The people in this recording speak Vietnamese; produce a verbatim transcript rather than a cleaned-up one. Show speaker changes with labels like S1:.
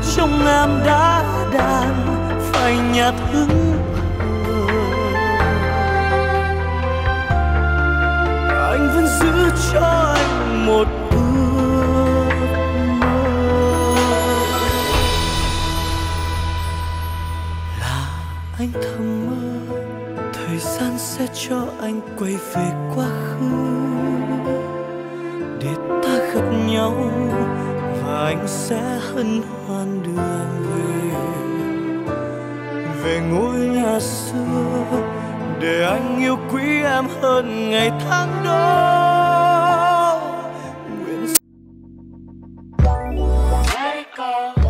S1: trong em đã đàn phải nhạt hứng hờ. Anh vẫn giữ cho anh một ước mơ là anh thầm mơ thời gian sẽ cho anh quay về quá khứ để ta gặp nhau và anh sẽ hân hoan đưa em về về ngôi nhà xưa để anh yêu quý em hơn ngày tháng đó. Nguyện